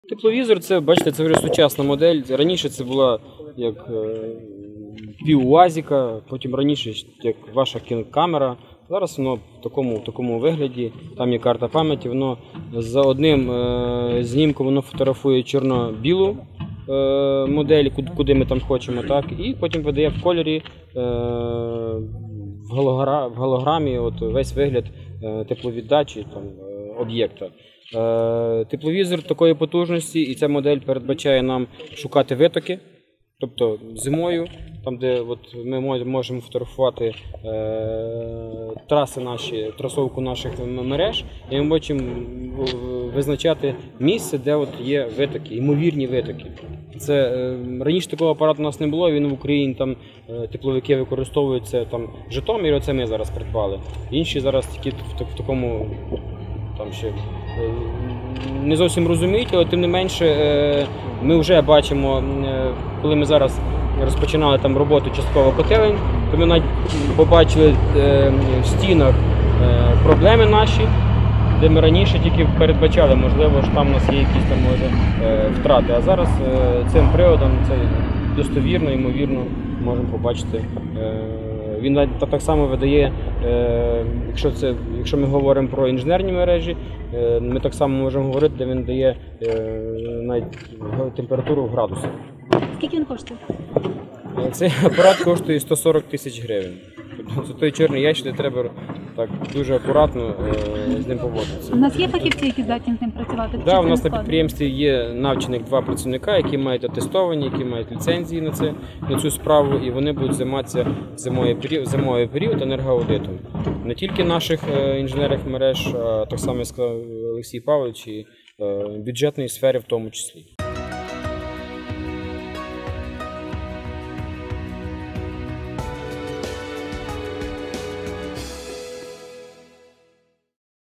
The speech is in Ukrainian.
Тепловізор, це, бачите, це вже сучасна модель. Раніше це була як пів УАЗіка, потім раніше як ваша кінокамера. Зараз воно в такому вигляді, там є карта пам'яті, воно за одним знімком воно фотографує чорно-білу модель, куди ми там хочемо, так, і потім видає в кольорі, в голограмі весь вигляд тепловіддачі об'єкта. Тепловізор такої потужності, і ця модель передбачає нам шукати витоки. Тобто зимою, там де ми можемо фотографувати трасовку наших мереж, і ми можемо визначати місце, де є витоки, ймовірні витоки. Раніше такого апарату у нас не було, він в Україні, там тепловики використовуються, Житомир, оце ми зараз придбали. Інші зараз тільки в такому, ще не зовсім розуміють, але тим не менше ми вже бачимо, коли ми зараз розпочинали роботу частково котелень, то ми навіть побачили в стінах проблеми наші, де ми раніше тільки передбачали, можливо, що там у нас є якісь втрати. А зараз цим приводом це достовірно, ймовірно, можемо побачити. Він так само видає, якщо ми говоримо про інженерні мережі, ми так само можемо говорити, де він дає навіть температуру в градусах. Скільки він коштує? Цей апарат коштує 140 тисяч гривень. Це той чорний ящик, де треба так дуже акуратно з ним поводитися. У нас є фахівці, які здатні з ним працювати? Так, у нас на підприємстві є навчених 2 працівника, які мають атестовані, які мають ліцензії на цю справу, і вони будуть займатися зимовий період енергоаудитом. Не тільки наших інженерних мереж, а так само, як сказав Олексій Павлович, і бюджетної сфери в тому числі.